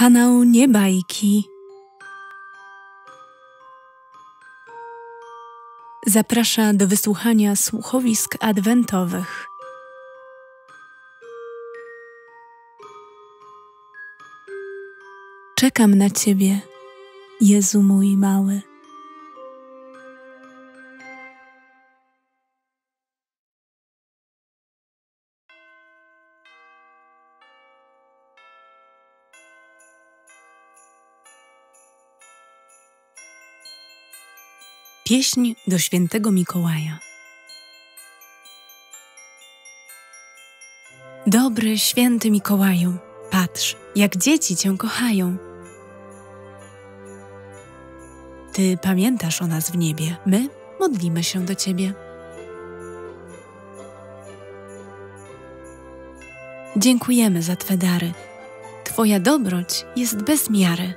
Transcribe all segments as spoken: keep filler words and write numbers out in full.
Kanał Nie Bajki zaprasza do wysłuchania słuchowisk adwentowych. Czekam na Ciebie, Jezu mój mały. Pieśń do świętego Mikołaja. Dobry, święty Mikołaju, patrz, jak dzieci Cię kochają. Ty pamiętasz o nas w niebie, my modlimy się do Ciebie. Dziękujemy za Twe dary, Twoja dobroć jest bez miary.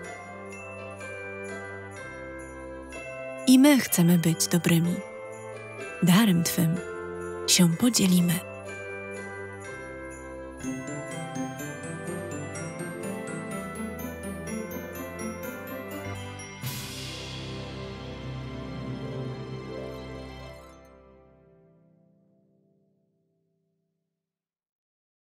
I my chcemy być dobrymi. Darem Twym się podzielimy.